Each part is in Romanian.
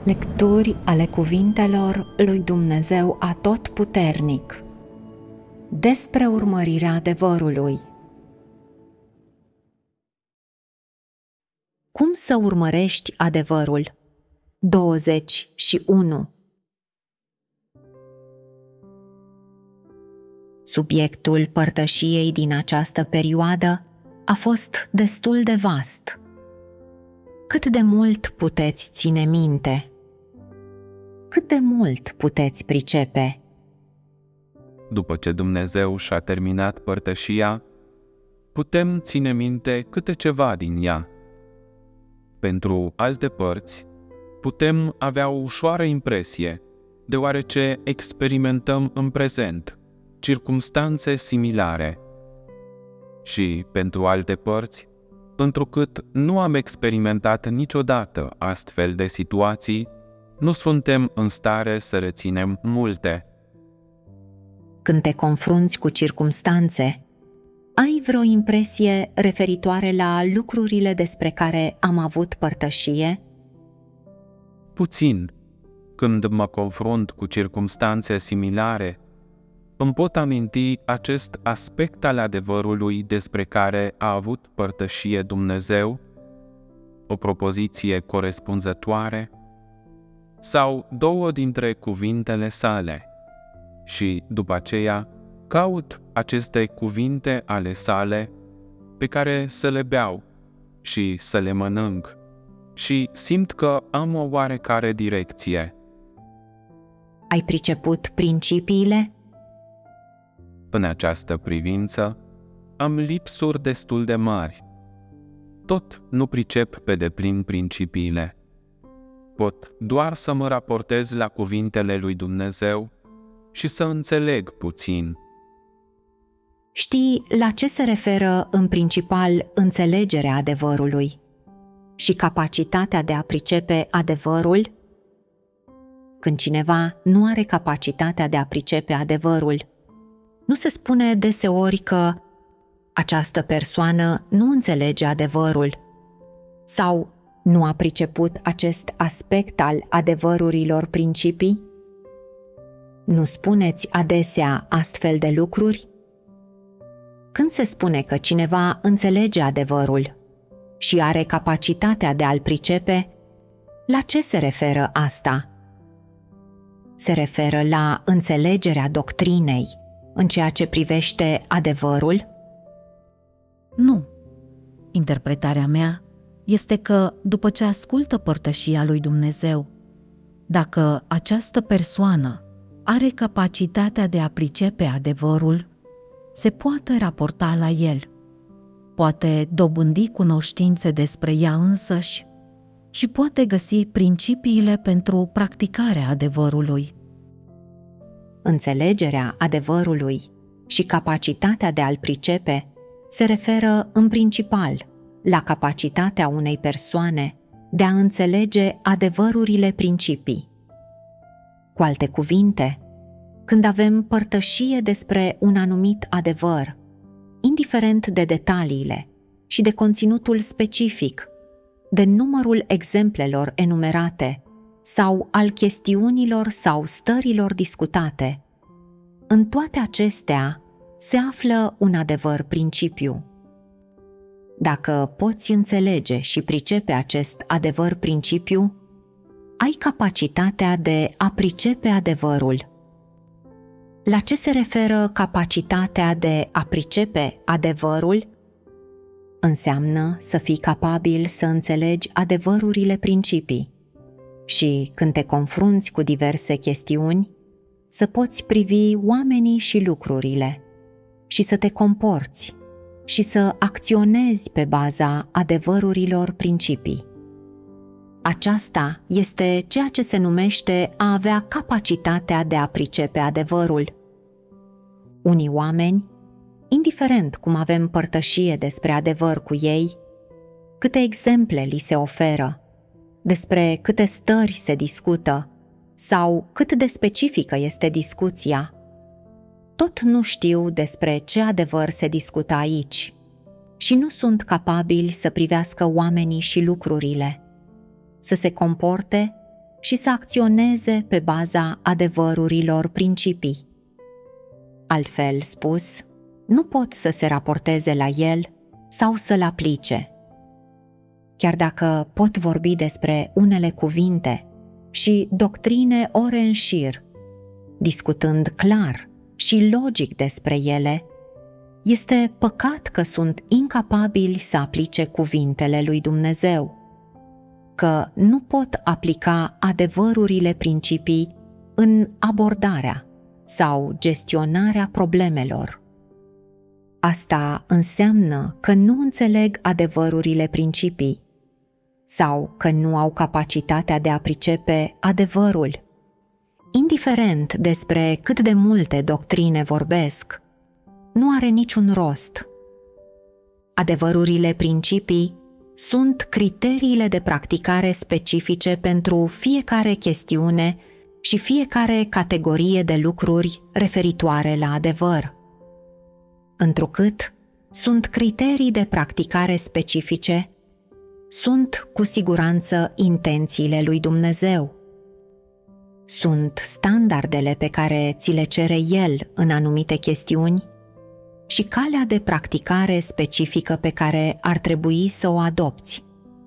Lecturi ale cuvintelor lui Dumnezeu Atotputernic despre urmărirea adevărului. Cum să urmărești adevărul? 21. Subiectul părtășiei din această perioadă a fost destul de vast. Cât de mult puteți ține minte? Cât de mult puteți pricepe? După ce Dumnezeu și-a terminat părtășia, putem ține minte câte ceva din ea. Pentru alte părți, putem avea o ușoară impresie, deoarece experimentăm în prezent circumstanțe similare. Și pentru alte părți, întrucât nu am experimentat niciodată astfel de situații, nu suntem în stare să reținem multe. Când te confrunți cu circumstanțe, ai vreo impresie referitoare la lucrurile despre care am avut părtășie? Puțin. Când mă confrunt cu circumstanțe similare, îmi pot aminti acest aspect al adevărului despre care a avut părtășie Dumnezeu, o propoziție corespunzătoare sau două dintre cuvintele sale și, după aceea, caut aceste cuvinte ale sale pe care să le beau și să le mănânc și simt că am o oarecare direcție. Ai priceput principiile? În această privință, am lipsuri destul de mari. Tot nu pricep pe deplin principiile. Pot doar să mă raportez la cuvintele lui Dumnezeu și să înțeleg puțin. Știi la ce se referă în principal înțelegerea adevărului și capacitatea de a pricepe adevărul? Când cineva nu are capacitatea de a pricepe adevărul, nu se spune deseori că această persoană nu înțelege adevărul sau nu a priceput acest aspect al adevărurilor principii? Nu spuneți adesea astfel de lucruri? Când se spune că cineva înțelege adevărul și are capacitatea de a-l pricepe, la ce se referă asta? Se referă la înțelegerea doctrinei în ceea ce privește adevărul? Nu. Interpretarea mea este că, după ce ascultă părtășia lui Dumnezeu, dacă această persoană are capacitatea de a pricepe adevărul, se poate raporta la el, poate dobândi cunoștințe despre ea însăși și poate găsi principiile pentru practicarea adevărului. Înțelegerea adevărului și capacitatea de a-l pricepe se referă în principal la capacitatea unei persoane de a înțelege adevărurile principii. Cu alte cuvinte, când avem părtășie despre un anumit adevăr, indiferent de detaliile și de conținutul specific, de numărul exemplelor enumerate sau al chestiunilor sau stărilor discutate, în toate acestea se află un adevăr principiu. Dacă poți înțelege și pricepe acest adevăr principiu, ai capacitatea de a pricepe adevărul. La ce se referă capacitatea de a pricepe adevărul? Înseamnă să fii capabil să înțelegi adevărurile principii și, când te confrunți cu diverse chestiuni, să poți privi oamenii și lucrurile și să te comporți și să acționezi pe baza adevărurilor principii. Aceasta este ceea ce se numește a avea capacitatea de a pricepe adevărul. Unii oameni, indiferent cum avem părtășie despre adevăr cu ei, câte exemple li se oferă, despre câte stări se discută sau cât de specifică este discuția, tot nu știu despre ce adevăr se discută aici și nu sunt capabili să privească oamenii și lucrurile, să se comporte și să acționeze pe baza adevărurilor principii. Altfel spus, nu pot să se raporteze la el sau să-l aplice. Chiar dacă pot vorbi despre unele cuvinte și doctrine ore în șir, discutând clar și logic despre ele, este păcat că sunt incapabili să aplice cuvintele lui Dumnezeu, că nu pot aplica adevărurile principii în abordarea sau gestionarea problemelor. Asta înseamnă că nu înțeleg adevărurile principii sau că nu au capacitatea de a pricepe adevărul. Indiferent despre cât de multe doctrine vorbesc, nu are niciun rost. Adevărurile principii sunt criteriile de practicare specifice pentru fiecare chestiune și fiecare categorie de lucruri referitoare la adevăr. Întrucât sunt criterii de practicare specifice, sunt cu siguranță intențiile lui Dumnezeu. Sunt standardele pe care ți le cere El în anumite chestiuni și calea de practicare specifică pe care ar trebui să o adopți.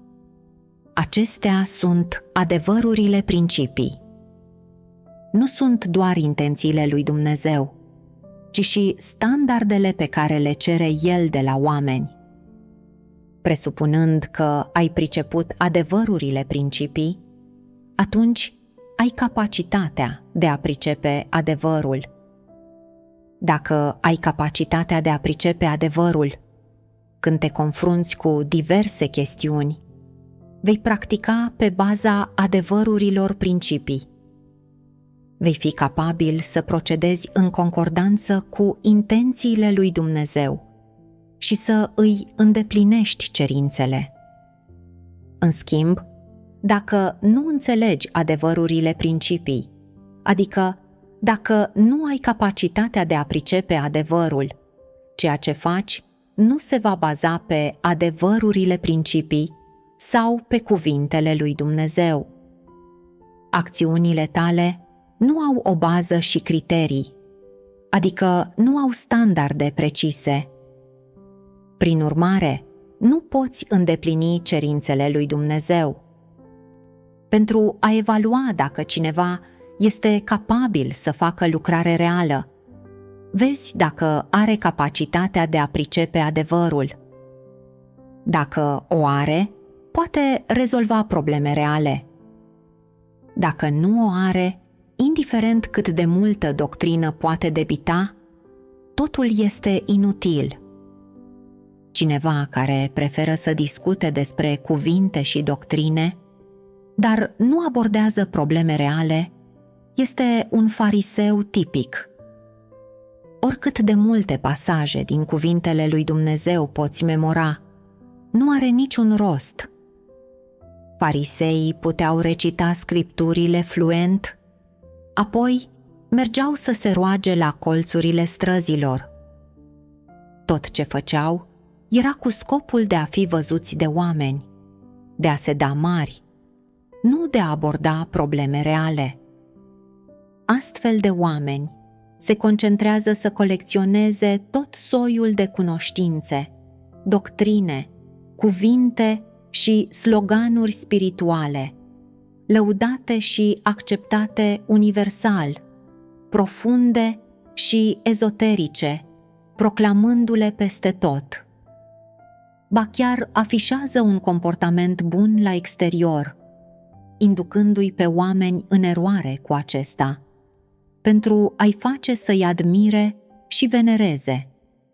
Acestea sunt adevărurile principii. Nu sunt doar intențiile lui Dumnezeu, ci și standardele pe care le cere El de la oameni. Presupunând că ai priceput adevărurile principii, atunci ai capacitatea de a pricepe adevărul. Dacă ai capacitatea de a pricepe adevărul, când te confrunți cu diverse chestiuni, vei practica pe baza adevărurilor principii. Vei fi capabil să procedezi în concordanță cu intențiile lui Dumnezeu și să îi îndeplinești cerințele. În schimb, dacă nu înțelegi adevărurile principii, adică dacă nu ai capacitatea de a pricepe adevărul, ceea ce faci nu se va baza pe adevărurile principii sau pe cuvintele lui Dumnezeu. Acțiunile tale nu au o bază și criterii, adică nu au standarde precise. Prin urmare, nu poți îndeplini cerințele lui Dumnezeu. Pentru a evalua dacă cineva este capabil să facă lucrare reală, vezi dacă are capacitatea de a pricepe adevărul. Dacă o are, poate rezolva probleme reale. Dacă nu o are, indiferent cât de multă doctrină poate debita, totul este inutil. Cineva care preferă să discute despre cuvinte și doctrine, dar nu abordează probleme reale, este un fariseu tipic. Oricât de multe pasaje din cuvintele lui Dumnezeu poți memora, nu are niciun rost. Fariseii puteau recita scripturile fluent, apoi mergeau să se roage la colțurile străzilor. Tot ce făceau era cu scopul de a fi văzuți de oameni, de a se da mari, nu de a aborda probleme reale. Astfel de oameni se concentrează să colecționeze tot soiul de cunoștințe, doctrine, cuvinte și sloganuri spirituale, lăudate și acceptate universal, profunde și ezoterice, proclamându-le peste tot. Ba chiar afișează un comportament bun la exterior, inducându-i pe oameni în eroare cu acesta, pentru a-i face să-i admire și venereze.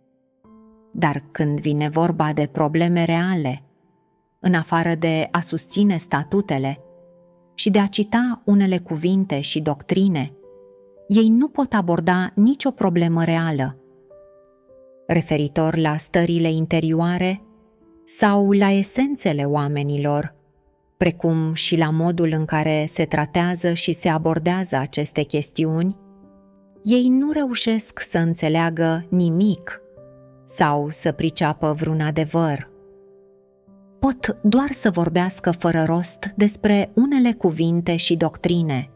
Dar când vine vorba de probleme reale, în afară de a susține statutele și de a cita unele cuvinte și doctrine, ei nu pot aborda nicio problemă reală, referitor la stările interioare sau la esențele oamenilor, precum și la modul în care se tratează și se abordează aceste chestiuni. Ei nu reușesc să înțeleagă nimic sau să priceapă vreun adevăr. pot doar să vorbească fără rost despre unele cuvinte și doctrine.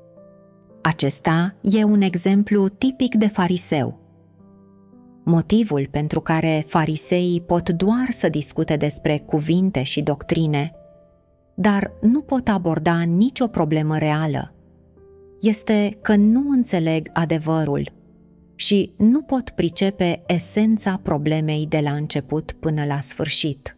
Acesta e un exemplu tipic de fariseu. Motivul pentru care fariseii pot doar să discute despre cuvinte și doctrine, dar nu pot aborda nicio problemă reală, este că nu înțeleg adevărul și nu pot pricepe esența problemei de la început până la sfârșit.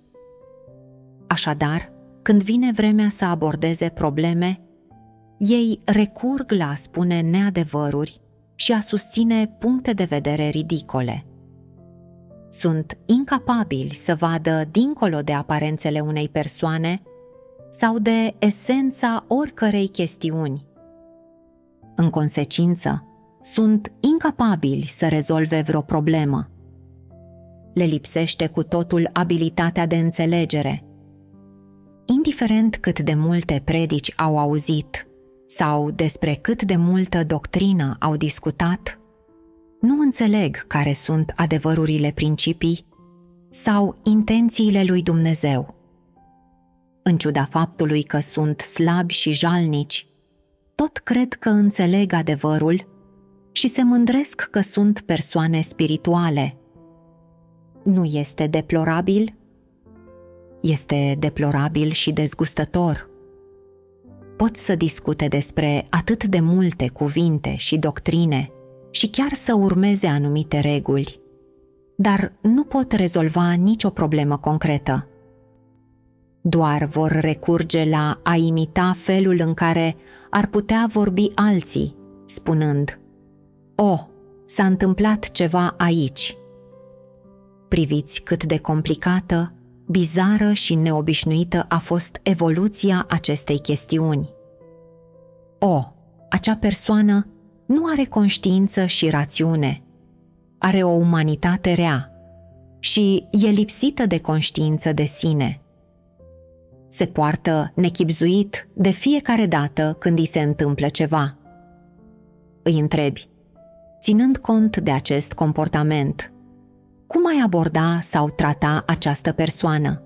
Așadar, când vine vremea să abordeze probleme, ei recurg la a spune neadevăruri și a susține puncte de vedere ridicole. Sunt incapabili să vadă dincolo de aparențele unei persoane sau de esența oricărei chestiuni. În consecință, sunt incapabili să rezolve vreo problemă. Le lipsește cu totul abilitatea de înțelegere. Indiferent cât de multe predici au auzit sau despre cât de multă doctrină au discutat, nu înțeleg care sunt adevărurile principii sau intențiile lui Dumnezeu. În ciuda faptului că sunt slabi și jalnici, tot cred că înțeleg adevărul și se mândresc că sunt persoane spirituale. Nu este deplorabil? Este deplorabil și dezgustător. Pot să discute despre atât de multe cuvinte și doctrine și chiar să urmeze anumite reguli, dar nu pot rezolva nicio problemă concretă. Doar vor recurge la a imita felul în care ar putea vorbi alții, spunând: "O, s-a întâmplat ceva aici." Priviți cât de complicată, bizară și neobișnuită a fost evoluția acestei chestiuni. O, acea persoană nu are conștiință și rațiune, are o umanitate rea și e lipsită de conștiință de sine. Se poartă nechibzuit de fiecare dată când îi se întâmplă ceva. Îi întrebi: ținând cont de acest comportament, cum ai aborda sau trata această persoană?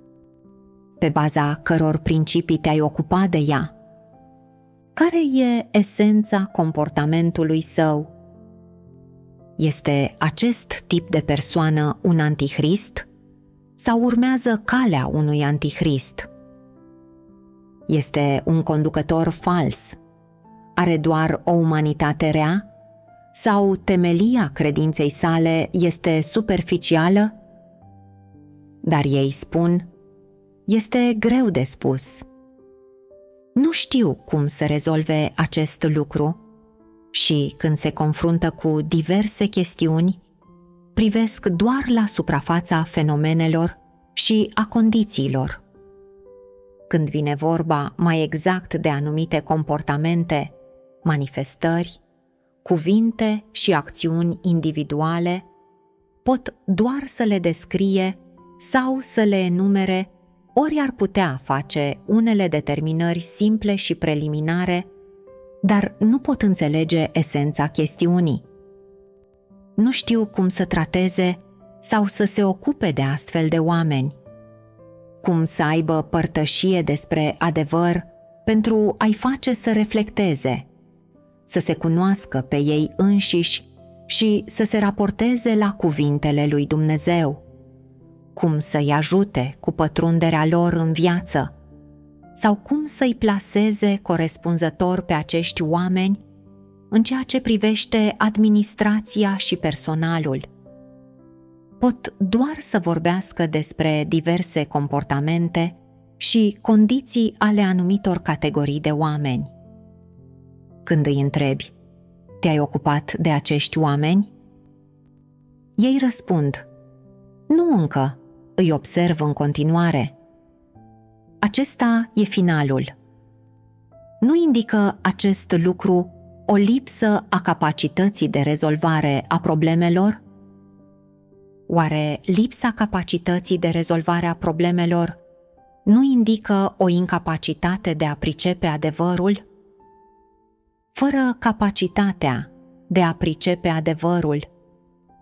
Pe baza căror principii te-ai ocupa de ea? Care e esența comportamentului său? Este acest tip de persoană un antichrist sau urmează calea unui antichrist? Este un conducător fals? Are doar o umanitate rea? Sau temelia credinței sale este superficială? Dar ei spun: este greu de spus. Nu știu cum să rezolve acest lucru și, când se confruntă cu diverse chestiuni, privesc doar la suprafața fenomenelor și a condițiilor. Când vine vorba mai exact de anumite comportamente, manifestări, cuvinte și acțiuni individuale, pot doar să le descrie sau să le enumere, ori ar putea face unele determinări simple și preliminare, dar nu pot înțelege esența chestiunii. Nu știu cum să trateze sau să se ocupe de astfel de oameni, cum să aibă părtășie despre adevăr pentru a-i face să reflecteze, să se cunoască pe ei înșiși și să se raporteze la cuvintele lui Dumnezeu, cum să-i ajute cu pătrunderea lor în viață sau cum să-i plaseze corespunzător pe acești oameni în ceea ce privește administrația și personalul. Pot doar să vorbească despre diverse comportamente și condiții ale anumitor categorii de oameni. Când îi întrebi: te-ai ocupat de acești oameni? Ei răspund: nu încă, îi observ în continuare. Acesta e finalul. Nu indică acest lucru o lipsă a capacității de rezolvare a problemelor? Oare lipsa capacității de rezolvare a problemelor nu indică o incapacitate de a pricepe adevărul? Fără capacitatea de a pricepe adevărul,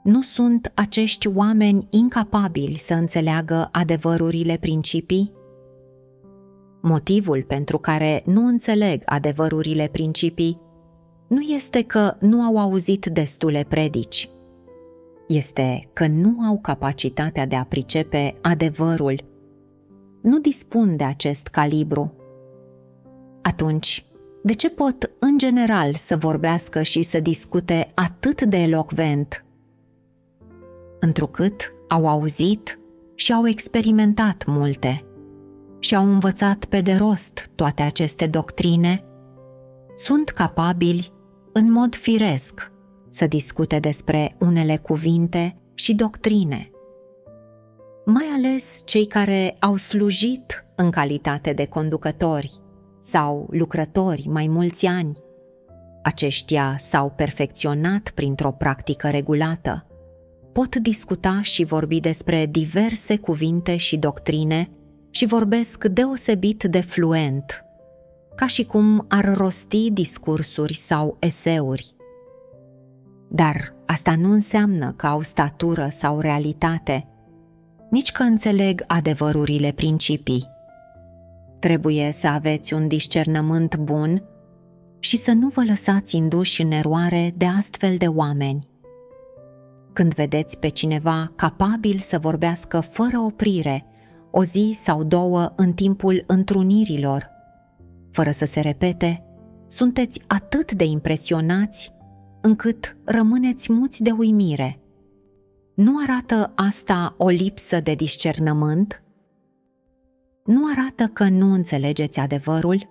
nu sunt acești oameni incapabili să înțeleagă adevărurile principii? Motivul pentru care nu înțeleg adevărurile principii nu este că nu au auzit destule predici. Este că nu au capacitatea de a pricepe adevărul. Nu dispun de acest calibru. Atunci, de ce pot în general să vorbească și să discute atât de elocvent? Întrucât au auzit și au experimentat multe și au învățat pe de rost toate aceste doctrine, sunt capabili, în mod firesc, să discute despre unele cuvinte și doctrine. Mai ales cei care au slujit în calitate de conducători sau lucrători mai mulți ani. Aceștia s-au perfecționat printr-o practică regulată. Pot discuta și vorbi despre diverse cuvinte și doctrine și vorbesc deosebit de fluent, ca și cum ar rosti discursuri sau eseuri. Dar asta nu înseamnă că au statură sau realitate, nici că înțeleg adevărurile principii. Trebuie să aveți un discernământ bun și să nu vă lăsați induși în eroare de astfel de oameni. Când vedeți pe cineva capabil să vorbească fără oprire, o zi sau două în timpul întrunirilor, fără să se repete, sunteți atât de impresionați încât rămâneți muți de uimire. Nu arată asta o lipsă de discernământ? Nu arată că nu înțelegeți adevărul?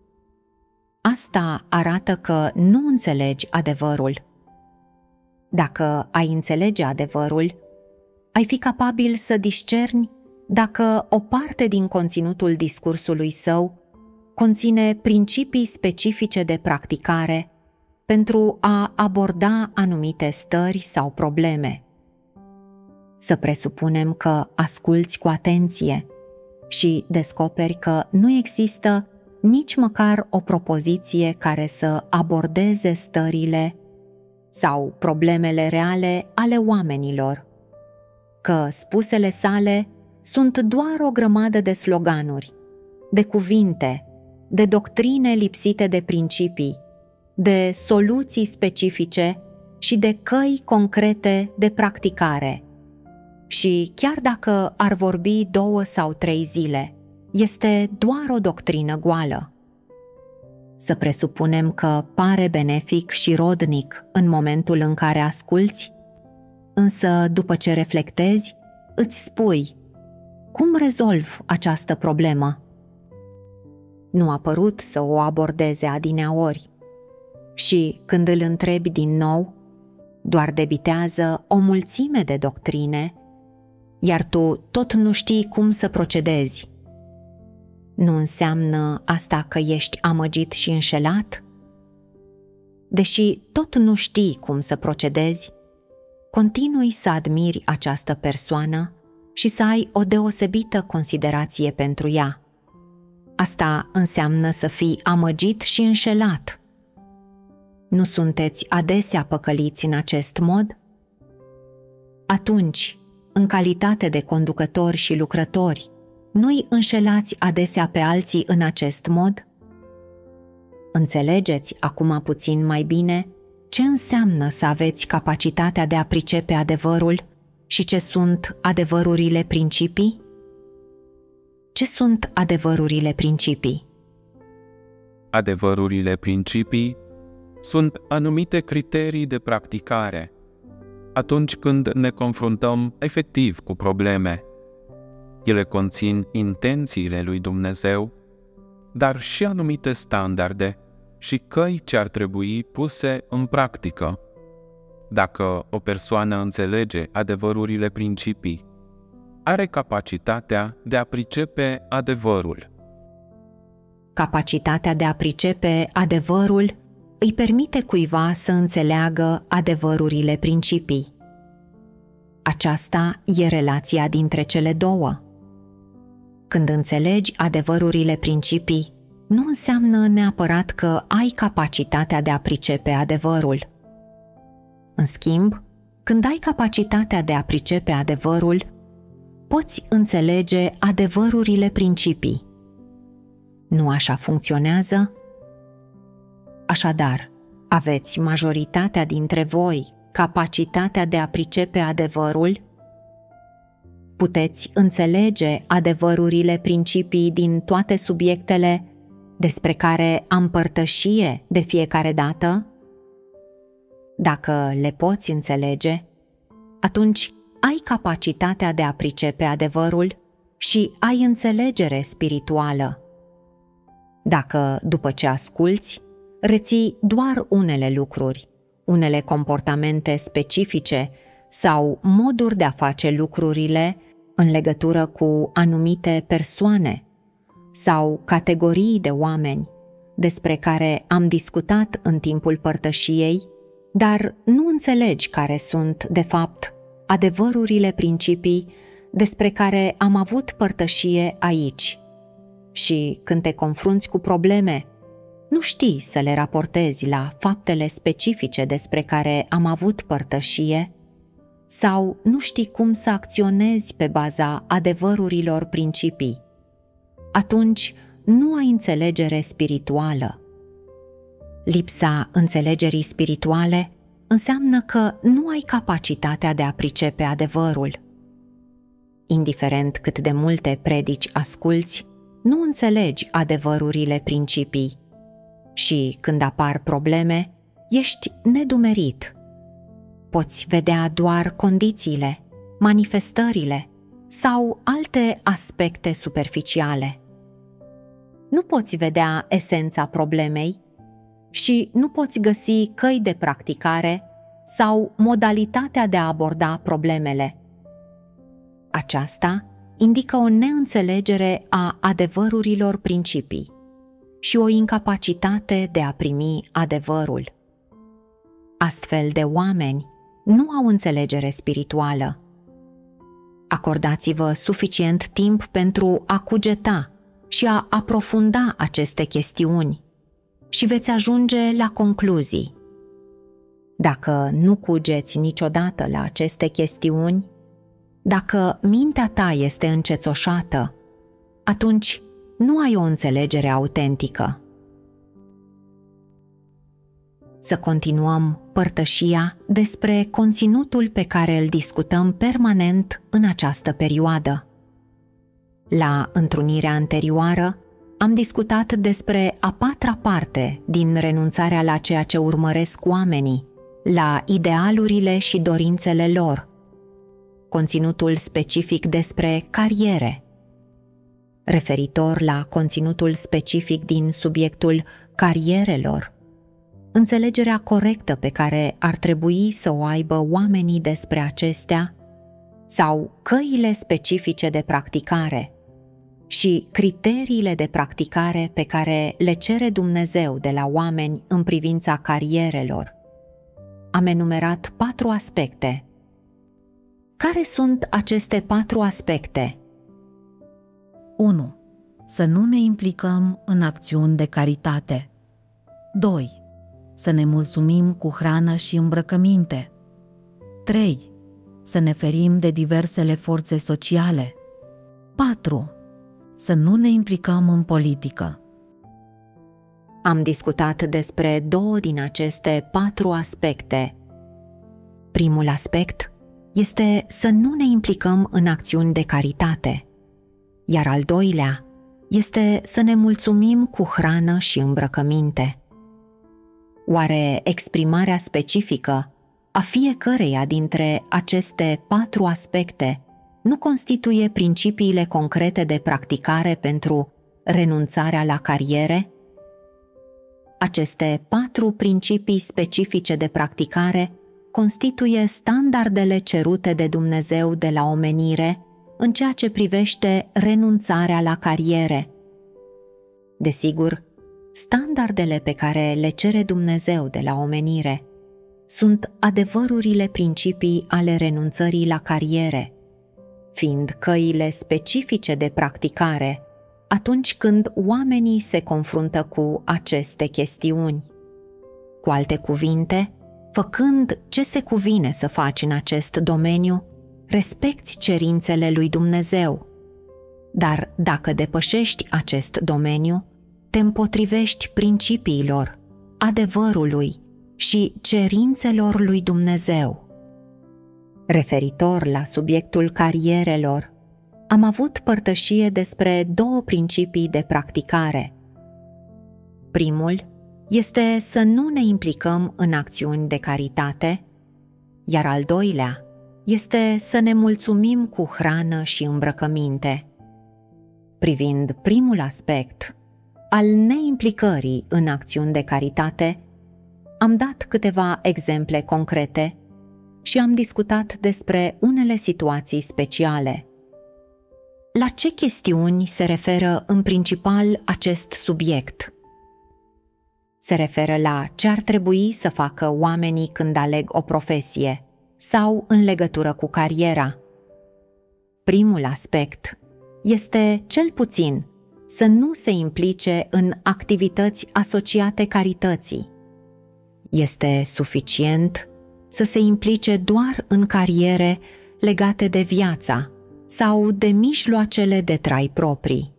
Asta arată că nu înțelegi adevărul. Dacă ai înțelege adevărul, ai fi capabil să discerni dacă o parte din conținutul discursului său conține principii specifice de practicare pentru a aborda anumite stări sau probleme. Să presupunem că asculți cu atenție și descoperi că nu există nici măcar o propoziție care să abordeze stările sau problemele reale ale oamenilor, că spusele sale sunt doar o grămadă de sloganuri, de cuvinte, de doctrine lipsite de principii, de soluții specifice și de căi concrete de practicare. Și chiar dacă ar vorbi 2 sau 3 zile, este doar o doctrină goală. Să presupunem că pare benefic și rodnic în momentul în care asculți, însă după ce reflectezi, îți spui: cum rezolv această problemă? Nu a părut să o abordeze adineaori și când îl întrebi din nou, doar debitează o mulțime de doctrine, iar tu tot nu știi cum să procedezi. Nu înseamnă asta că ești amăgit și înșelat? Deși tot nu știi cum să procedezi, continui să admiri această persoană și să ai o deosebită considerație pentru ea. Asta înseamnă să fii amăgit și înșelat. Nu sunteți adesea păcăliți în acest mod? Atunci, în calitate de conducători și lucrători, nu-i înșelați adesea pe alții în acest mod? Înțelegeți acum puțin mai bine ce înseamnă să aveți capacitatea de a pricepe adevărul și ce sunt adevărurile principii? Ce sunt adevărurile principii? Adevărurile principii sunt anumite criterii de practicare atunci când ne confruntăm efectiv cu probleme. Ele conțin intențiile lui Dumnezeu, dar și anumite standarde și căi ce ar trebui puse în practică. Dacă o persoană înțelege adevărurile principii, are capacitatea de a pricepe adevărul. Capacitatea de a pricepe adevărul îi permite cuiva să înțeleagă adevărurile principii. Aceasta e relația dintre cele două. Când înțelegi adevărurile principii, nu înseamnă neapărat că ai capacitatea de a pricepe adevărul. În schimb, Când ai capacitatea de a pricepe adevărul, poți înțelege adevărurile principii. Nu așa funcționează? Așadar, aveți majoritatea dintre voi capacitatea de a pricepe adevărul? Puteți înțelege adevărurile principii din toate subiectele despre care am părtășie de fiecare dată? Dacă le poți înțelege, atunci ai capacitatea de a pricepe adevărul și ai înțelegere spirituală. Dacă, după ce asculți, reții doar unele lucruri, unele comportamente specifice sau moduri de a face lucrurile în legătură cu anumite persoane sau categorii de oameni despre care am discutat în timpul părtășiei, dar nu înțelegi care sunt, de fapt, adevărurile principii despre care am avut părtășie aici. Și când te confrunți cu probleme, nu știi să le raportezi la faptele specifice despre care am avut părtășie sau nu știi cum să acționezi pe baza adevărurilor principii, atunci nu ai înțelegere spirituală. Lipsa înțelegerii spirituale înseamnă că nu ai capacitatea de a pricepe adevărul. Indiferent cât de multe predici asculți, nu înțelegi adevărurile principii și când apar probleme, ești nedumerit. Poți vedea doar condițiile, manifestările sau alte aspecte superficiale. Nu poți vedea esența problemei și nu poți găsi căi de practicare sau modalitatea de a aborda problemele. Aceasta indică o neînțelegere a adevărurilor principii și o incapacitate de a primi adevărul. Astfel de oameni nu au înțelegere spirituală. Acordați-vă suficient timp pentru a cugeta și a aprofunda aceste chestiuni și veți ajunge la concluzii. Dacă nu cugeți niciodată la aceste chestiuni, dacă mintea ta este încețoșată, atunci nu ai o înțelegere autentică. Să continuăm părtășia despre conținutul pe care îl discutăm permanent în această perioadă. La întrunirea anterioară am discutat despre a patra parte din renunțarea la ceea ce urmăresc oamenii, la idealurile și dorințele lor, conținutul specific despre cariere. Referitor la conținutul specific din subiectul carierelor, înțelegerea corectă pe care ar trebui să o aibă oamenii despre acestea sau căile specifice de practicare și criteriile de practicare pe care le cere Dumnezeu de la oameni în privința carierelor. Am enumerat 4 aspecte. Care sunt aceste 4 aspecte? 1. Să nu ne implicăm în acțiuni de caritate. 2. Să ne mulțumim cu hrană și îmbrăcăminte. 3. Să ne ferim de diversele forțe sociale. 4. Să nu ne implicăm în politică. Am discutat despre 2 din aceste 4 aspecte. Primul aspect este să nu ne implicăm în acțiuni de caritate, iar al doilea este să ne mulțumim cu hrană și îmbrăcăminte. Oare exprimarea specifică a fiecăreia dintre aceste 4 aspecte nu constituie principiile concrete de practicare pentru renunțarea la cariere? Aceste 4 principii specifice de practicare constituie standardele cerute de Dumnezeu de la omenire în ceea ce privește renunțarea la cariere. Desigur, standardele pe care le cere Dumnezeu de la omenire sunt adevărurile principii ale renunțării la cariere, fiind căile specifice de practicare atunci când oamenii se confruntă cu aceste chestiuni. Cu alte cuvinte, făcând ce se cuvine să faci în acest domeniu, respecti cerințele lui Dumnezeu. Dar dacă depășești acest domeniu, te împotrivești principiilor, adevărului și cerințelor lui Dumnezeu. Referitor la subiectul carierelor, am avut părtășie despre 2 principii de practicare. Primul este să nu ne implicăm în acțiuni de caritate, iar al doilea este să ne mulțumim cu hrană și îmbrăcăminte. Privind primul aspect, al neimplicării în acțiuni de caritate, am dat câteva exemple concrete și am discutat despre unele situații speciale. La ce chestiuni se referă în principal acest subiect? Se referă la ce ar trebui să facă oamenii când aleg o profesie sau în legătură cu cariera. Primul aspect este, cel puțin, să nu se implice în activități asociate carității. Este suficient să se implice doar în cariere legate de viața sau de mijloacele de trai proprii.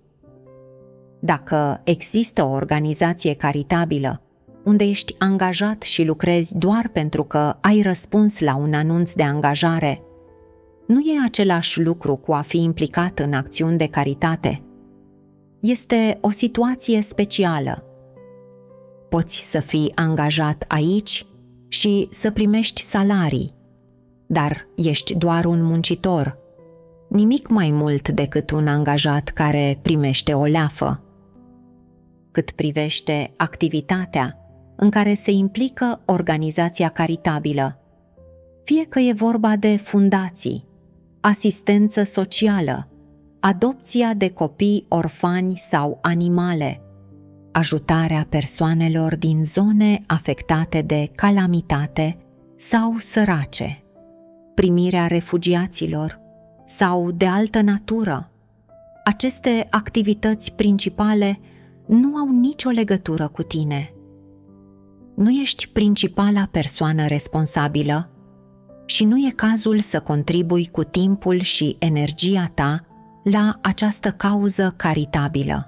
Dacă există o organizație caritabilă unde ești angajat și lucrezi doar pentru că ai răspuns la un anunț de angajare, nu e același lucru cu a fi implicat în acțiuni de caritate. Este o situație specială. Poți să fii angajat aici și să primești salarii, dar ești doar un muncitor, nimic mai mult decât un angajat care primește o leafă. Cât privește activitatea în care se implică organizația caritabilă, fie că e vorba de fundații, asistență socială, adopția de copii orfani sau animale, ajutarea persoanelor din zone afectate de calamitate sau sărace, primirea refugiaților sau de altă natură, aceste activități principale nu au nicio legătură cu tine. Nu ești principala persoană responsabilă și nu e cazul să contribui cu timpul și energia ta la această cauză caritabilă.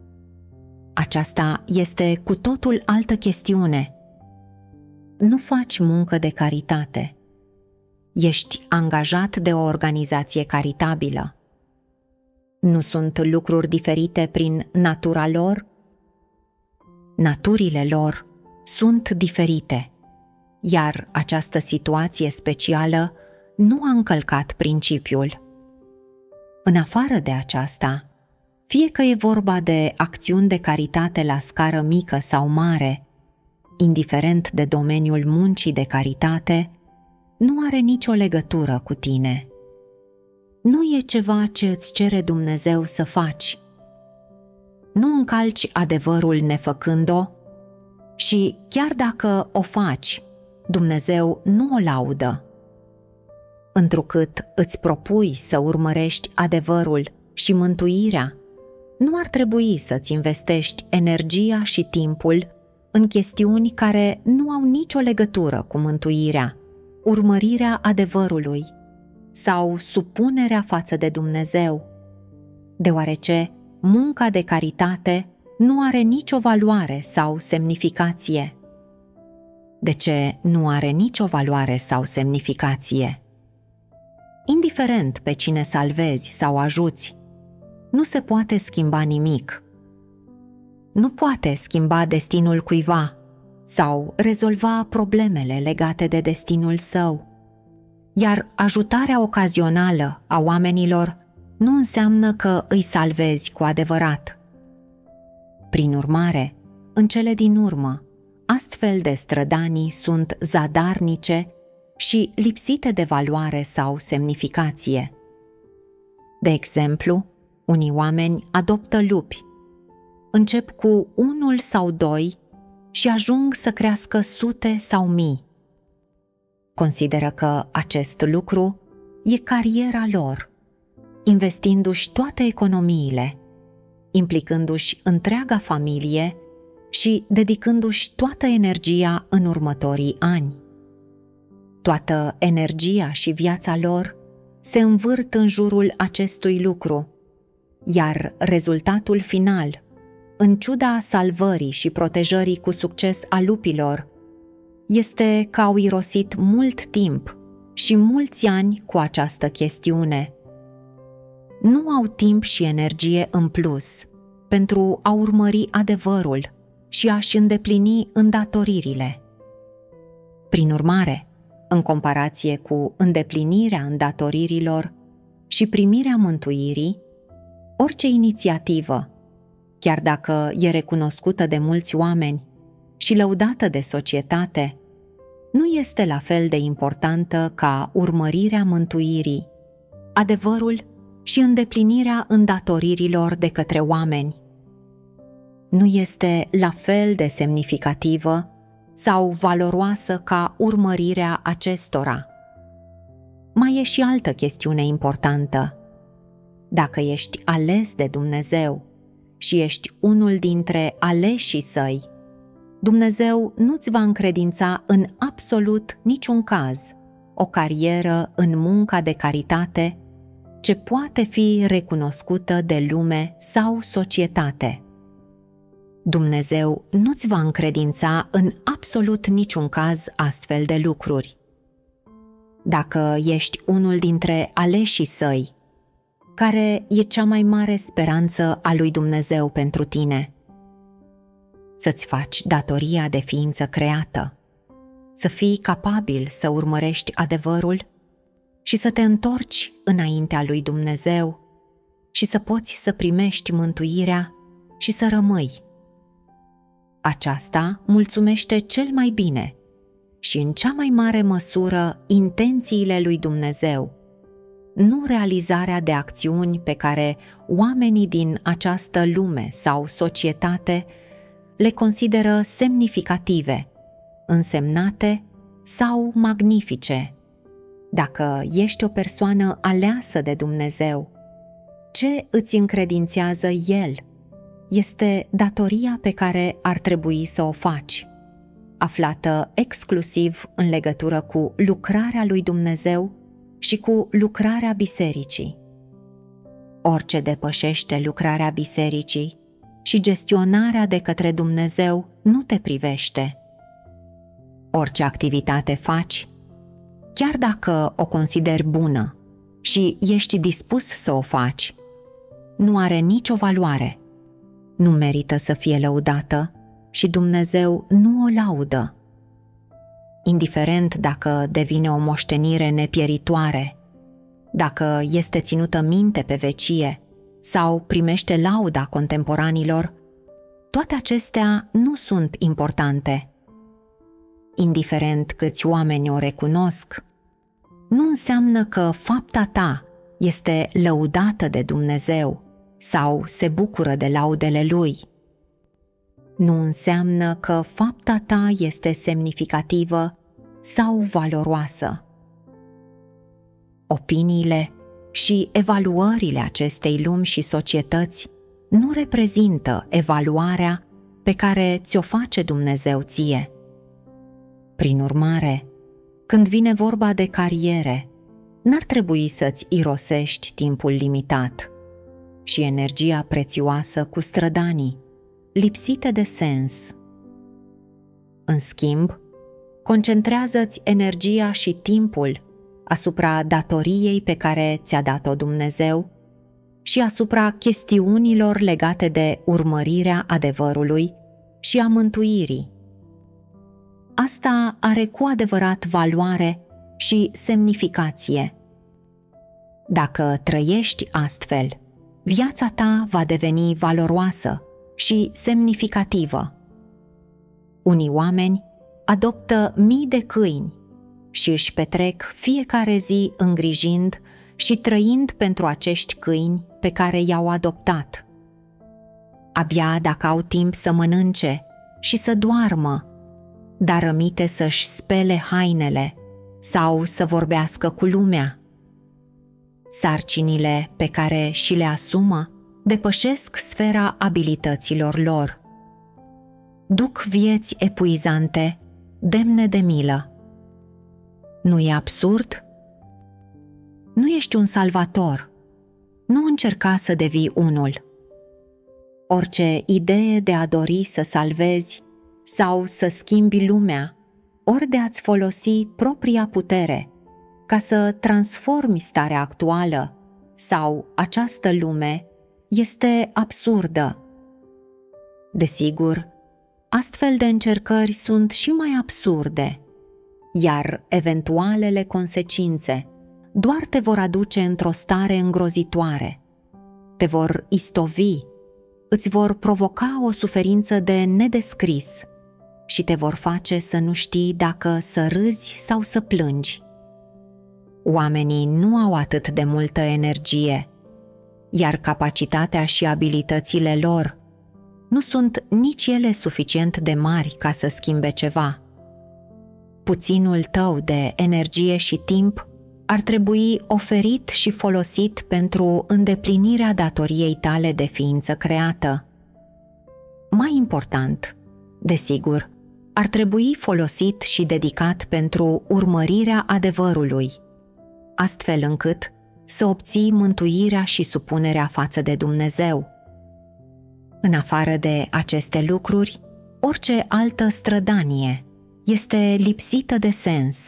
Aceasta este cu totul altă chestiune. Nu faci muncă de caritate. Ești angajat de o organizație caritabilă. Nu sunt lucruri diferite prin natura lor? Naturile lor sunt diferite, iar această situație specială nu a încălcat principiul. În afară de aceasta, fie că e vorba de acțiuni de caritate la scară mică sau mare, indiferent de domeniul muncii de caritate, nu are nicio legătură cu tine. Nu e ceva ce îți cere Dumnezeu să faci. Nu încalci adevărul nefăcând-o și chiar dacă o faci, Dumnezeu nu o laudă. Întrucât îți propui să urmărești adevărul și mântuirea, nu ar trebui să-ți investești energia și timpul în chestiuni care nu au nicio legătură cu mântuirea, urmărirea adevărului sau supunerea față de Dumnezeu, deoarece munca de caritate nu are nicio valoare sau semnificație. De ce nu are nicio valoare sau semnificație? Indiferent pe cine salvezi sau ajuți, nu se poate schimba nimic. Nu poate schimba destinul cuiva sau rezolva problemele legate de destinul său. Iar ajutarea ocazională a oamenilor nu înseamnă că îi salvezi cu adevărat. Prin urmare, în cele din urmă, astfel de strădanii sunt zadarnice și lipsite de valoare sau semnificație. De exemplu, unii oameni adoptă lupi, încep cu 1 sau 2 și ajung să crească sute sau mii. Consideră că acest lucru e cariera lor, investindu-și toate economiile, implicându-și întreaga familie și dedicându-și toată energia în următorii ani. Toată energia și viața lor se învârt în jurul acestui lucru, iar rezultatul final, în ciuda salvării și protejării cu succes a lupilor, este că au irosit mult timp și mulți ani cu această chestiune. Nu au timp și energie în plus pentru a urmări adevărul și a-și îndeplini îndatoririle. Prin urmare, în comparație cu îndeplinirea îndatoririlor și primirea mântuirii, orice inițiativă, chiar dacă e recunoscută de mulți oameni și lăudată de societate, nu este la fel de importantă ca urmărirea mântuirii, adevărul și îndeplinirea îndatoririlor de către oameni. Nu este la fel de semnificativă sau valoroasă ca urmărirea acestora. Mai e și altă chestiune importantă. Dacă ești ales de Dumnezeu și ești unul dintre aleșii Săi, Dumnezeu nu-ți va încredința în absolut niciun caz o carieră în munca de caritate ce poate fi recunoscută de lume sau societate. Dumnezeu nu-ți va încredința în absolut niciun caz astfel de lucruri. Dacă ești unul dintre aleșii Săi, care e cea mai mare speranță a lui Dumnezeu pentru tine? Să-ți faci datoria de ființă creată, să fii capabil să urmărești adevărul și să te întorci înaintea lui Dumnezeu și să poți să primești mântuirea și să rămâi. Aceasta mulțumește cel mai bine și în cea mai mare măsură intențiile lui Dumnezeu, nu realizarea de acțiuni pe care oamenii din această lume sau societate le consideră semnificative, însemnate sau magnifice. Dacă ești o persoană aleasă de Dumnezeu, ce îți încredințează El este datoria pe care ar trebui să o faci, aflată exclusiv în legătură cu lucrarea lui Dumnezeu și cu lucrarea bisericii. Orice depășește lucrarea bisericii și gestionarea de către Dumnezeu nu te privește. Orice activitate faci, chiar dacă o consideri bună și ești dispus să o faci, nu are nicio valoare, nu merită să fie lăudată și Dumnezeu nu o laudă. Indiferent dacă devine o moștenire nepieritoare, dacă este ținută minte pe vecie sau primește lauda contemporanilor, toate acestea nu sunt importante. Indiferent câți oameni o recunosc, nu înseamnă că fapta ta este lăudată de Dumnezeu sau se bucură de laudele Lui. Nu înseamnă că fapta ta este semnificativă sau valoroasă. Opiniile și evaluările acestei lumi și societăți nu reprezintă evaluarea pe care ți-o face Dumnezeu ție. Prin urmare, când vine vorba de cariere, n-ar trebui să-ți irosești timpul limitat și energia prețioasă cu strădanii, lipsite de sens. În schimb, concentrează-ți energia și timpul asupra datoriei pe care ți-a dat-o Dumnezeu și asupra chestiunilor legate de urmărirea adevărului și a mântuirii. Asta are cu adevărat valoare și semnificație. Dacă trăiești astfel, viața ta va deveni valoroasă și semnificativă. Unii oameni adoptă mii de câini și își petrec fiecare zi îngrijind și trăind pentru acești câini pe care i-au adoptat. Abia dacă au timp să mănânce și să doarmă, dar rămite să-și spele hainele sau să vorbească cu lumea. Sarcinile pe care și le asumă depășesc sfera abilităților lor. Duc vieți epuizante, demne de milă. Nu e absurd? Nu ești un salvator. Nu încerca să devii unul. Orice idee de a dori să salvezi sau să schimbi lumea, ori de a-ți folosi propria putere ca să transformi starea actuală sau această lume, este absurdă. Desigur, astfel de încercări sunt și mai absurde, iar eventualele consecințe doar te vor aduce într-o stare îngrozitoare, te vor istovi, îți vor provoca o suferință de nedescris și te vor face să nu știi dacă să râzi sau să plângi. Oamenii nu au atât de multă energie, iar capacitatea și abilitățile lor nu sunt nici ele suficient de mari ca să schimbe ceva. Puținul tău de energie și timp ar trebui oferit și folosit pentru îndeplinirea datoriei tale de ființă creată. Mai important, desigur, ar trebui folosit și dedicat pentru urmărirea adevărului, astfel încât să obții mântuirea și supunerea față de Dumnezeu. În afară de aceste lucruri, orice altă strădanie este lipsită de sens.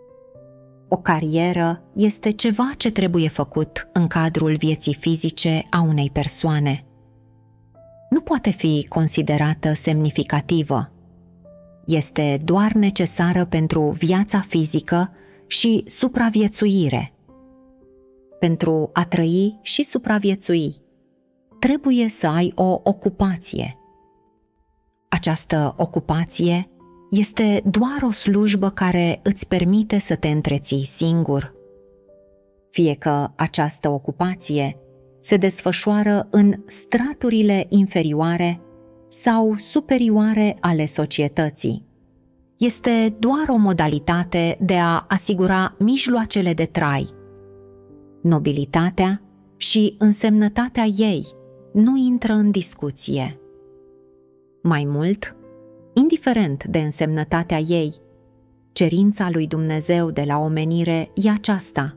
O carieră este ceva ce trebuie făcut în cadrul vieții fizice a unei persoane. Nu poate fi considerată semnificativă. Este doar necesară pentru viața fizică și supraviețuire. Pentru a trăi și supraviețui, trebuie să ai o ocupație. Această ocupație este doar o slujbă care îți permite să te întreții singur. Fie că această ocupație se desfășoară în straturile inferioare sau superioare ale societății. Este doar o modalitate de a asigura mijloacele de trai. Nobilitatea și însemnătatea ei nu intră în discuție. Mai mult, indiferent de însemnătatea ei, cerința lui Dumnezeu de la omenire e aceasta: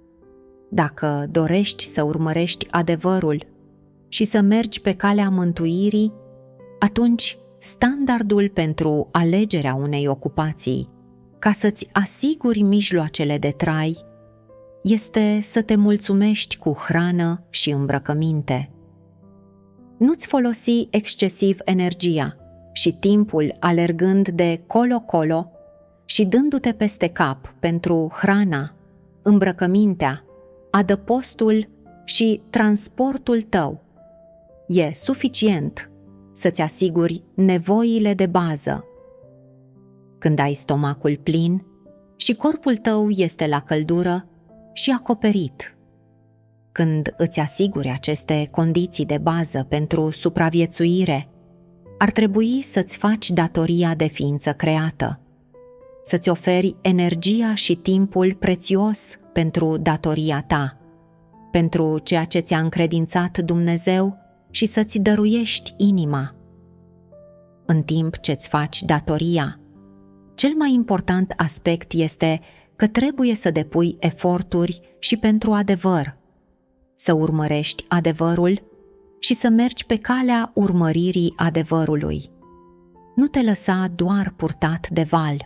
dacă dorești să urmărești adevărul și să mergi pe calea mântuirii, atunci standardul pentru alegerea unei ocupații, ca să-ți asiguri mijloacele de trai, este să te mulțumești cu hrană și îmbrăcăminte. Nu-ți folosi excesiv energia și timpul alergând de colo-colo și dându-te peste cap pentru hrana, îmbrăcămintea, adăpostul și transportul tău. E suficient să-ți asiguri nevoile de bază. Când ai stomacul plin și corpul tău este la căldură și acoperit. Când îți asiguri aceste condiții de bază pentru supraviețuire, ar trebui să-ți faci datoria de ființă creată, să-ți oferi energia și timpul prețios pentru datoria ta, pentru ceea ce ți-a încredințat Dumnezeu și să-ți dăruiești inima. În timp ce-ți faci datoria, cel mai important aspect este că trebuie să depui eforturi și pentru adevăr, să urmărești adevărul și să mergi pe calea urmăririi adevărului. Nu te lăsa doar purtat de val.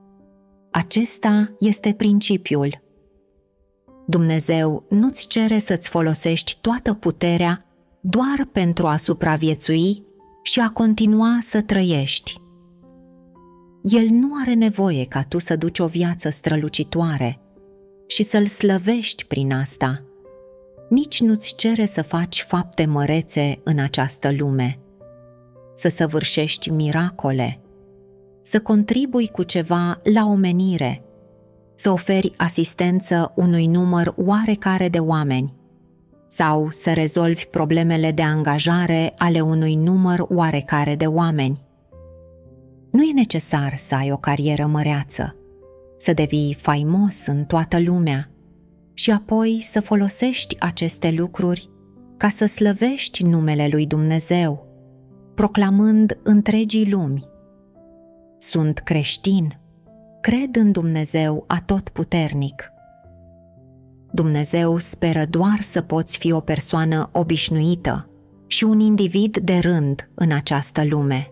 Acesta este principiul. Dumnezeu nu-ți cere să-ți folosești toată puterea doar pentru a supraviețui și a continua să trăiești. El nu are nevoie ca tu să duci o viață strălucitoare și să-L slăvești prin asta. Nici nu-ți cere să faci fapte mărețe în această lume, să săvârșești miracole, să contribui cu ceva la omenire, să oferi asistență unui număr oarecare de oameni sau să rezolvi problemele de angajare ale unui număr oarecare de oameni. Nu e necesar să ai o carieră măreață, să devii faimos în toată lumea și apoi să folosești aceste lucruri ca să slăvești numele lui Dumnezeu, proclamând întregii lumi: sunt creștin, cred în Dumnezeu atotputernic. Dumnezeu speră doar să poți fi o persoană obișnuită și un individ de rând în această lume.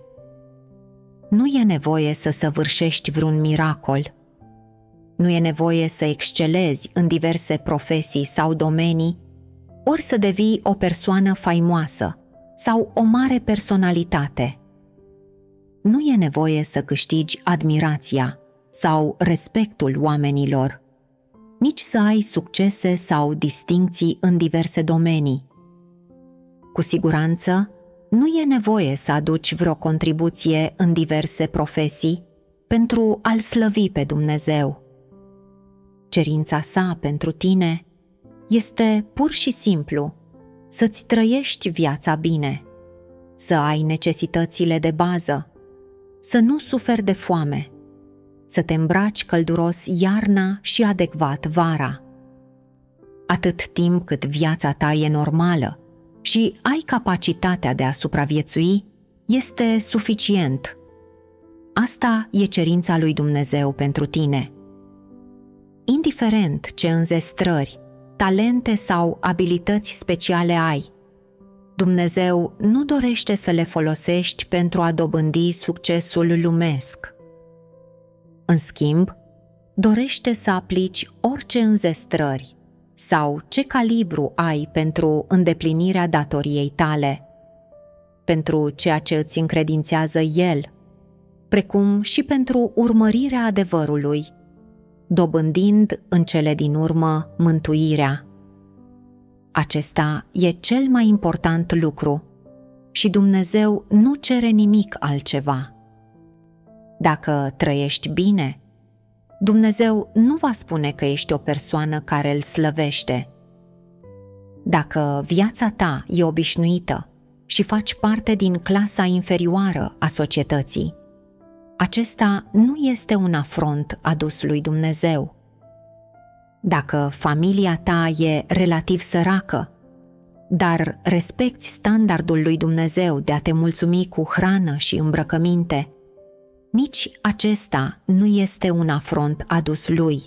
Nu e nevoie să săvârșești vreun miracol. Nu e nevoie să excelezi în diverse profesii sau domenii, ori să devii o persoană faimoasă sau o mare personalitate. Nu e nevoie să câștigi admirația sau respectul oamenilor, nici să ai succese sau distincții în diverse domenii. Cu siguranță, nu e nevoie să aduci vreo contribuție în diverse profesii pentru a-L slăvi pe Dumnezeu. Cerința sa pentru tine este pur și simplu să-ți trăiești viața bine, să ai necesitățile de bază, să nu suferi de foame, să te îmbraci călduros iarna și adecvat vara. Atât timp cât viața ta e normală și ai capacitatea de a supraviețui, este suficient. Asta e cerința lui Dumnezeu pentru tine. Indiferent ce înzestrări, talente sau abilități speciale ai, Dumnezeu nu dorește să le folosești pentru a dobândi succesul lumesc. În schimb, dorește să aplici orice înzestrări sau ce calibru ai pentru îndeplinirea datoriei tale, pentru ceea ce îți încredințează El, precum și pentru urmărirea adevărului, dobândind în cele din urmă mântuirea. Acesta e cel mai important lucru și Dumnezeu nu cere nimic altceva. Dacă trăiești bine, Dumnezeu nu va spune că ești o persoană care îl slăvește. Dacă viața ta e obișnuită și faci parte din clasa inferioară a societății, acesta nu este un afront adus lui Dumnezeu. Dacă familia ta e relativ săracă, dar respecti standardul lui Dumnezeu de a te mulțumi cu hrană și îmbrăcăminte, nici acesta nu este un afront adus lui.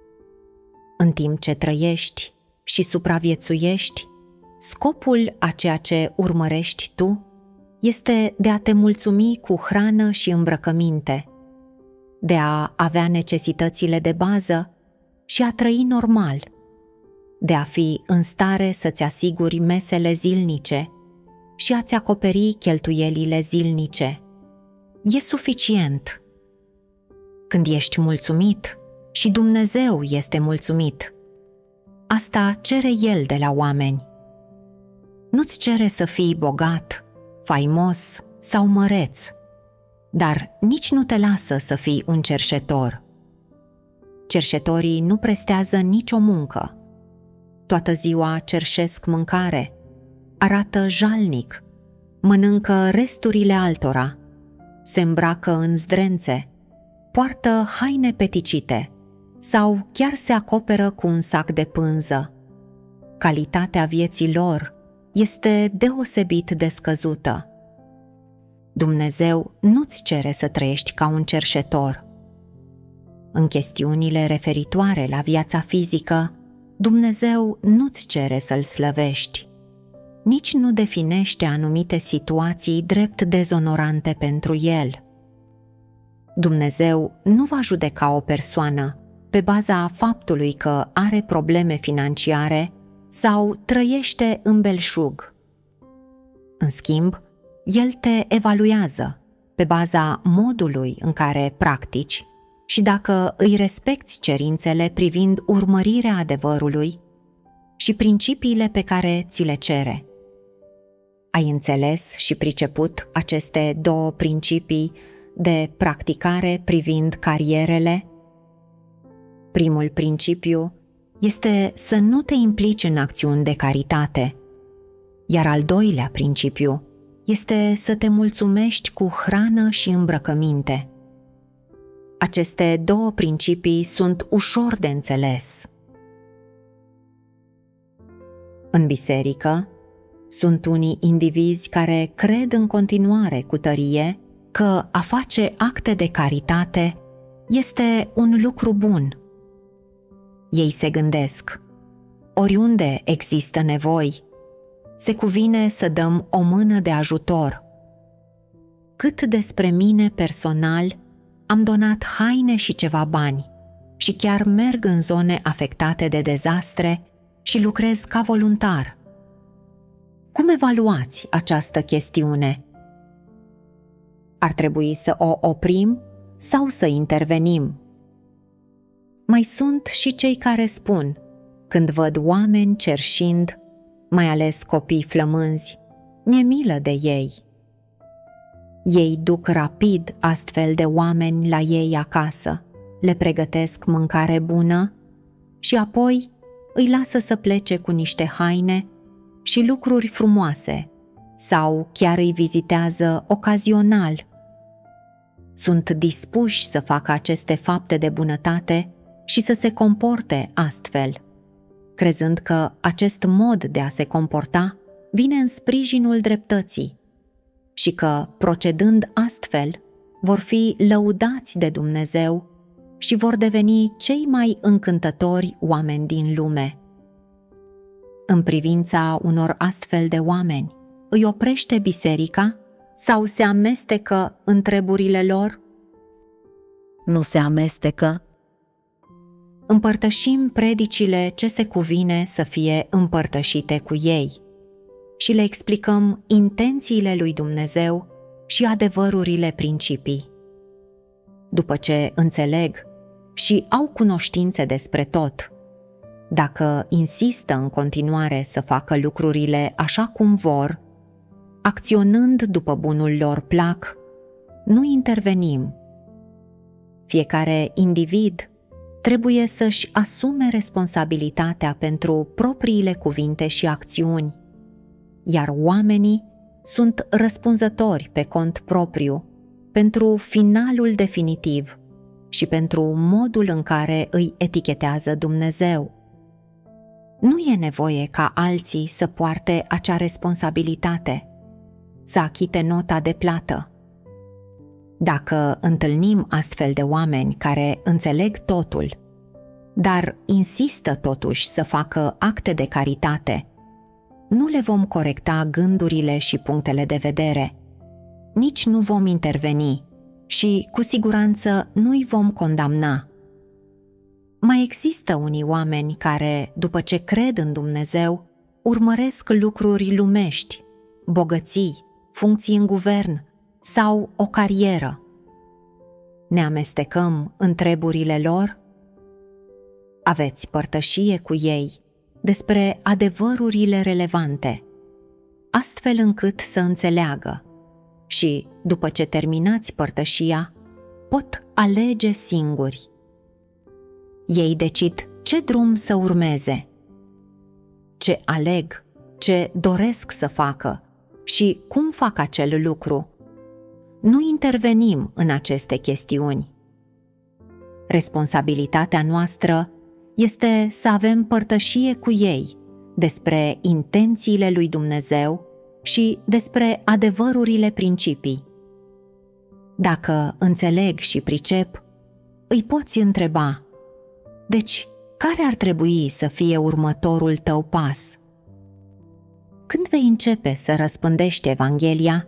În timp ce trăiești și supraviețuiești, scopul a ceea ce urmărești tu este de a te mulțumi cu hrană și îmbrăcăminte, de a avea necesitățile de bază și a trăi normal, de a fi în stare să-ți asiguri mesele zilnice și a-ți acoperi cheltuielile zilnice. E suficient. Când ești mulțumit și Dumnezeu este mulțumit, asta cere El de la oameni. Nu-ți cere să fii bogat, faimos sau măreț, dar nici nu te lasă să fii un cerșetor. Cerșetorii nu prestează nicio muncă. Toată ziua cerșesc mâncare, arată jalnic, mănâncă resturile altora, se îmbracă în zdrențe, poartă haine peticite sau chiar se acoperă cu un sac de pânză. Calitatea vieții lor este deosebit de scăzută. Dumnezeu nu-ți cere să trăiești ca un cerșetor. În chestiunile referitoare la viața fizică, Dumnezeu nu-ți cere să-L slăvești. Nici nu definește anumite situații drept dezonorante pentru El. Dumnezeu nu va judeca o persoană pe baza faptului că are probleme financiare sau trăiește în belșug. În schimb, El te evaluează pe baza modului în care practici și dacă îi respecti cerințele privind urmărirea adevărului și principiile pe care ți le cere. Ai înțeles și priceput aceste două principii de practicare privind carierele? Primul principiu este să nu te implici în acțiuni de caritate, iar al doilea principiu este să te mulțumești cu hrană și îmbrăcăminte. Aceste două principii sunt ușor de înțeles. În biserică, sunt unii indivizi care cred în continuare cu tărie că a face acte de caritate este un lucru bun. Ei se gândesc: oriunde există nevoi, se cuvine să dăm o mână de ajutor. Cât despre mine personal, am donat haine și ceva bani și chiar merg în zone afectate de dezastre și lucrez ca voluntar. Cum evaluați această chestiune? Ar trebui să o oprim sau să intervenim? Mai sunt și cei care spun, când văd oameni cerșind, mai ales copii flămânzi, mi-e milă de ei. Ei duc rapid astfel de oameni la ei acasă, le pregătesc mâncare bună și apoi îi lasă să plece cu niște haine și lucruri frumoase sau chiar îi vizitează ocazional. Sunt dispuși să facă aceste fapte de bunătate și să se comporte astfel, crezând că acest mod de a se comporta vine în sprijinul dreptății și că, procedând astfel, vor fi lăudați de Dumnezeu și vor deveni cei mai încântători oameni din lume. În privința unor astfel de oameni, îi oprește biserica sau se amestecă în treburile lor? Nu se amestecă. Împărtășim predicile ce se cuvine să fie împărtășite cu ei și le explicăm intențiile lui Dumnezeu și adevărurile principii. După ce înțeleg și au cunoștințe despre tot, dacă insistă în continuare să facă lucrurile așa cum vor, acționând după bunul lor plac, nu intervenim. Fiecare individ trebuie să-și asume responsabilitatea pentru propriile cuvinte și acțiuni, iar oamenii sunt răspunzători pe cont propriu pentru finalul definitiv și pentru modul în care îi etichetează Dumnezeu. Nu e nevoie ca alții să poarte acea responsabilitate, să achite nota de plată. Dacă întâlnim astfel de oameni care înțeleg totul, dar insistă totuși să facă acte de caritate, nu le vom corecta gândurile și punctele de vedere, nici nu vom interveni și, cu siguranță, nu-i vom condamna. Mai există unii oameni care, după ce cred în Dumnezeu, urmăresc lucruri lumești, bogății, funcții în guvern sau o carieră. Ne amestecăm în treburile lor? Aveți părtășie cu ei despre adevărurile relevante, astfel încât să înțeleagă și, după ce terminați părtășia, pot alege singuri. Ei decid ce drum să urmeze, ce aleg, ce doresc să facă și cum fac acel lucru. Nu intervenim în aceste chestiuni. Responsabilitatea noastră este să avem părtășie cu ei despre intențiile lui Dumnezeu și despre adevărurile principii. Dacă înțeleg și pricep, îi poți întreba: deci, care ar trebui să fie următorul tău pas? Când vei începe să răspândești Evanghelia?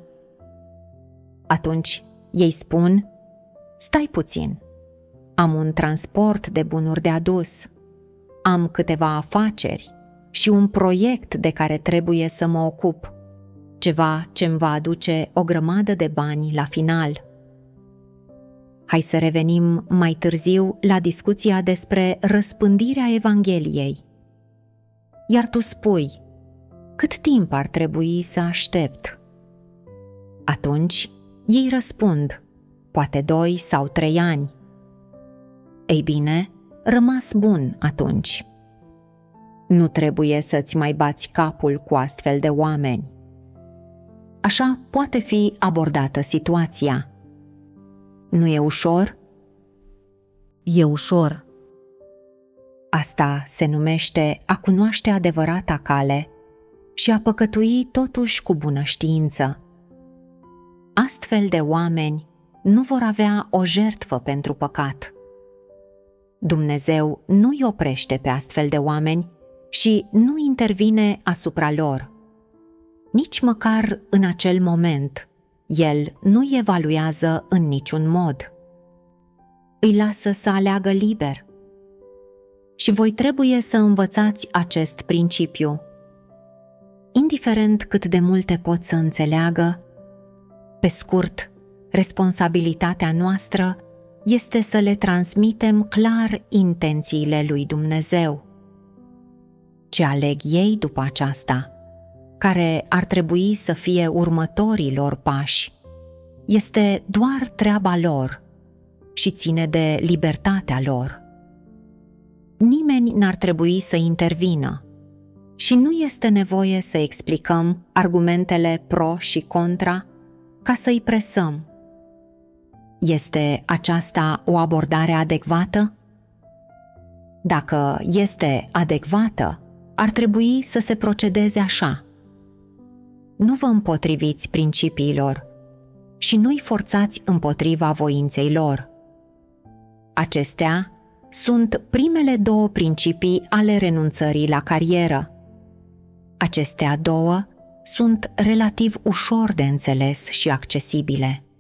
Atunci ei spun: stai puțin, am un transport de bunuri de adus, am câteva afaceri și un proiect de care trebuie să mă ocup, ceva ce îmi va aduce o grămadă de bani la final. Hai să revenim mai târziu la discuția despre răspândirea Evangheliei. Iar tu spui: cât timp ar trebui să aștept? Atunci ei răspund: poate 2 sau 3 ani. Ei bine, rămas bun atunci. Nu trebuie să-ți mai bați capul cu astfel de oameni. Așa poate fi abordată situația. Nu e ușor? E ușor. Asta se numește a cunoaște adevărata cale și a păcătui totuși cu bună știință. Astfel de oameni nu vor avea o jertfă pentru păcat. Dumnezeu nu îi oprește pe astfel de oameni și nu intervine asupra lor. Nici măcar în acel moment, El nu îi evaluează în niciun mod. Îi lasă să aleagă liber. Și voi trebuie să învățați acest principiu. Indiferent cât de multe pot să înțeleagă, pe scurt, responsabilitatea noastră este să le transmitem clar intențiile lui Dumnezeu. Ce aleg ei după aceasta, care ar trebui să fie următorii lor pași, este doar treaba lor și ține de libertatea lor. Nimeni n-ar trebui să intervină și nu este nevoie să explicăm argumentele pro și contra ca să-i presăm. Este aceasta o abordare adecvată? Dacă este adecvată, ar trebui să se procedeze așa. Nu vă împotriviți principiilor și nu-i forțați împotriva voinței lor. Acestea sunt primele două principii ale renunțării la carieră. Acestea două sunt relativ ușor de înțeles și accesibile.